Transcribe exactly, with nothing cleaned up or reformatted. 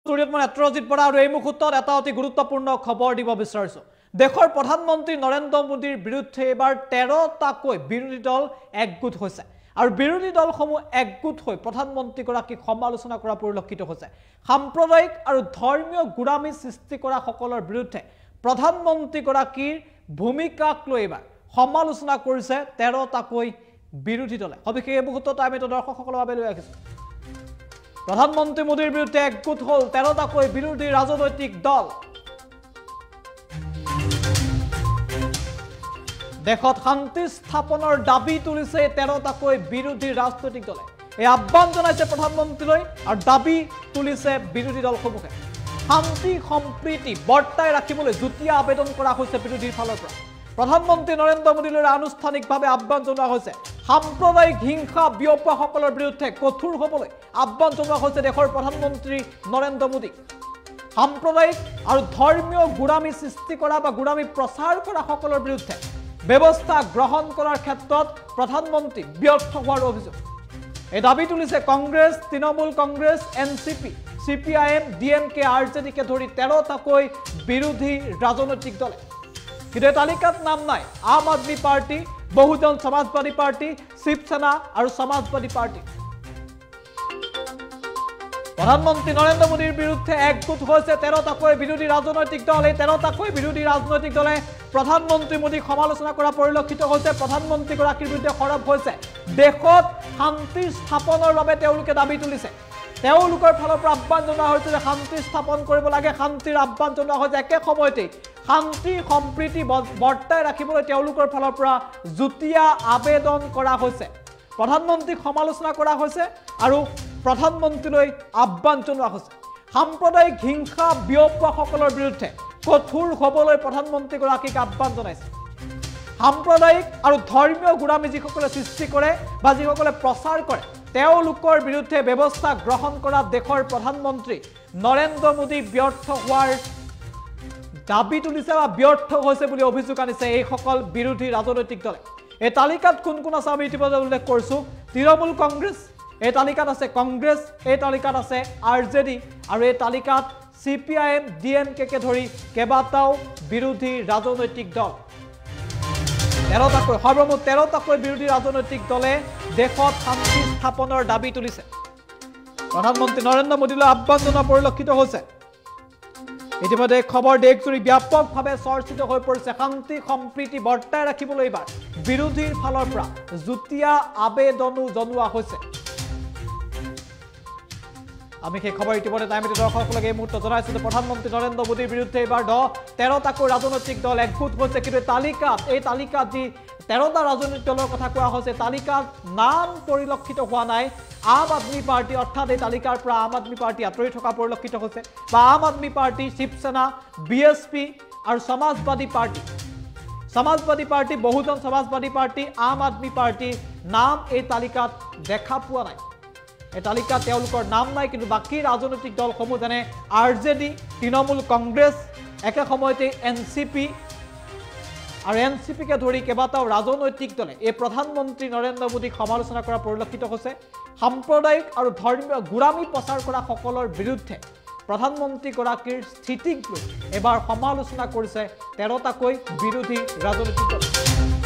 জৰিয়তে মই নেত্ৰজিৎ বৰা আৰু এই মুহূৰ্তত এটা অতি গুৰুত্বপূৰ্ণ খবৰ দিব বিচাৰিছো দেশৰ প্ৰধানমন্ত্ৰী নৰেন্দ্ৰ মোদীৰ বিৰুদ্ধে এবাৰ তেৰটাকৈ বিৰোধী দল একগোট হৈছে আৰু বিৰোধী দলসমূহ একগোট হৈ প্ৰধানমন্ত্ৰী গৰাকীক সমালোচনা কৰা পৰিলক্ষিত হৈছে সাম্প্ৰদায়িক আৰু ধৰ্মীয় গুৰামী সৃষ্টি কৰা সকলৰ বিৰুদ্ধে প্ৰধানমন্ত্ৰী গৰাকীৰ ভূমিকাক লৈ এবাৰ সমালোচনা কৰিছে তেৰটাকৈ বিৰোধী দলে সবিশেষ এই মুহূৰ্তত আমি দৰ্শকসকলৰ বাবে লৈ আহিছো প্ৰধানমন্ত্ৰী মোদীৰ বিৰুদ্ধে একগোট হল তেৰটাকৈ বিৰোধী ৰাজনৈতিক দল দেশত শান্তি স্থাপনৰ দাবী তুলিছে তেৰটাকৈ বিৰোধী ৰাজনৈতিক দলে এই আহ্বান জনাইছে প্ৰধানমন্ত্ৰীলৈ আৰু দাবী তুলিছে বিৰোধী দলসমূহে শান্তি সম্প্ৰীতি বৰ্তাই ৰাখিবলৈ যুটীয়া আবেদন কৰা হৈছে বিৰোধীৰ ফালৰ পৰা প্ৰধানমন্ত্ৰী নৰেন্দ্ৰ মোদীলৈ আনুষ্ঠানিকভাৱে আহ্বান জনোৱা হৈছে সাম্প্ৰদায়িক হিংসা বিয়পোৱাসকলৰ বিৰুদ্ধে কঠোৰ হ'বলৈ আহ্বান জনোৱা হৈছে দেশৰ প্ৰধানমন্ত্ৰী নৰেন্দ্ৰ মোদীক সাম্প্ৰদায়িক আৰু ধৰ্মীয় গুৰামী সৃষ্টি কৰা বা গুৰামী প্ৰচাৰ কৰা সকলৰ বিৰুদ্ধে ব্যৱস্থা গ্ৰহণ কৰাৰ ক্ষেত্ৰত প্ৰধানমন্ত্ৰী ব্যৰ্থ হোৱাৰ অভিযোগ এই দাবী তুলিছে Congress Trinamool Congress NCP CPIM DMK আৰজেডিকে ধৰি তেৰটাকৈ বিৰোধী ৰাজনৈতিক দলে কিন্তু এই তালিকাত নাম নাই আম আদমি পাৰ্টি বহুজন সমাজবাদী পাৰ্টি শিৱসেনা আৰু সমাজবাদী পাৰ্টি প্ৰধানমন্ত্ৰী নৰেন্দ্ৰ মোদীৰ বিৰুদ্ধে একগোট হৈছে তেৰটাকৈ বিৰোধী ৰাজনৈতিক দল এই তেৰটাকৈ বিৰোধী ৰাজনৈতিক দলে প্ৰধানমন্ত্ৰী মোদীক সমালোচনা কৰা পৰিলক্ষিত হৈছে প্ৰধানমন্ত্ৰী গৰাকীৰ বিৰুদ্ধে খৰব হৈছে দেশত শান্তি স্থাপনৰ বাবে তেওঁলোকে দাবী তুলিছে তেওঁলোকৰ ফালৰ পৰা আহ্বান জনোৱা হৈছে যে শান্তি স্থাপন কৰিব লাগে শান্তিৰ আহ্বান জনোৱা হৈছে একে সময়তে শান্তি সম্প্ৰীতি বৰ্তাই ৰাখিবলৈ তেওঁলোকৰ ফালৰ পৰা যুটীয়া আবেদন কৰা হৈছে প্ৰধানমন্ত্ৰীক সমালোচনা কৰা হৈছে আৰু প্ৰধানমন্ত্ৰীলৈ আহ্বান জনোৱা হৈছে সাম্প্ৰদায়িক হিংসা বিয়পোৱা সকলৰ বিৰুদ্ধে কঠোৰ হ'বলৈ প্ৰধানমন্ত্ৰী গৰাকীক আহ্বান জনাইছে সাম্প্ৰদায়িক আৰু ধৰ্মীয় গুৰামী যিসকলে সৃষ্টি কৰে বা যিসকলে প্ৰচাৰ কৰে তেওঁলোকৰ বিৰুদ্ধে ব্যৱস্থা গ্ৰহণ কৰা দেশৰ প্ৰধানমন্ত্ৰী নৰেন্দ্ৰ মোদী ব্যৰ্থ হোৱাৰ দাবী তুলিছে বা ব্যৰ্থ হৈছে বুলি অভিযোগ আনিছে এই সকল বিৰোধী ৰাজনৈতিক দলে এই তালিকাত কোন কোন আছে আমি ইতিমধ্যে উল্লেখ কৰিছো তৃণমূল কংগ্ৰেছ এই তালিকাত আছে কংগ্ৰেছ এই তালিকাত আছে আৰজেডি আৰু এই তালিকাত সিপিআইএম ডিএমকে ধৰি কেইবাটাও বিৰোধী ৰাজনৈতিক দল তেৰটাকৈ সৰ্বমুঠ তেৰটাকৈ বিৰোধী ৰাজনৈতিক দলে দেশত শান্তি স্থাপনৰ দাবী তুলিছে প্ৰধানমন্ত্ৰী নৰেন্দ্ৰ মোদীলৈ আহ্বান জনোৱা পৰিলক্ষিত হৈছে ইতিমধ্যে খবৰ দেশজুৰি ব্যাপকভাৱে চৰ্চিত হৈ পৰিছে শান্তি সম্প্ৰীতি বৰ্তাই ৰাখিবলৈ এইবাৰ বিৰোধীৰ ফালৰ পৰা যুটীয়া আবেদনো জনোৱা হৈছে আমি সেই খবৰ ইতিমধ্যে টাইমতে দৰ্শকসকলক এই মুহূৰ্তত জনাইছো যে প্ৰধানমন্ত্ৰী নৰেন্দ্ৰ মোদীৰ বিৰুদ্ধে এইবাৰ দহ তেৰটাকৈ ৰাজনৈতিক দল একগোট হৈছে কিন্তু তালিকাত এই তালিকাত যি তেৰটা ৰাজনৈতিক দলৰ কথা কোৱা হৈছে তালিকাত নাম পৰিলক্ষিত হোৱা নাই আম আদমি পাৰ্টি অৰ্থাৎ এই তালিকাৰ পৰা আম আদমি পাৰ্টি আঁতৰি থকা পৰিলক্ষিত হৈছে বা আম আদমি পাৰ্টি শিৱসেনা বিএছপি আৰু Samajwadi party Samajwadi party Bahujan Samajwadi party Aam Aadmi party নাম এই তালিকাত দেখা পোৱা নাই এই তালিকাত তেওঁলোকৰ নাম নাই কিন্তু বাকী ৰাজনৈতিক দলসমূহ যেনে আৰজেডি তৃণমূল কংগ্ৰেছ একে সময়তে এনচিপি আৰু এনচিপিকে ধৰি কেইবাটাও ৰাজনৈতিক দলে এই প্ৰধানমন্ত্ৰী নৰেন্দ্ৰ মোদীক সমালোচনা কৰা পৰিলক্ষিত হৈছে সাম্প্ৰদায়িক আৰু ধৰ্মীয় গুৰামী প্ৰচাৰ কৰা সকলৰ বিৰুদ্ধে প্ৰধানমন্ত্ৰী গৰাকীৰ স্থিতিক লৈ এবাৰ সমালোচনা কৰিছে তেৰটাকৈ বিৰোধী ৰাজনৈতিক দল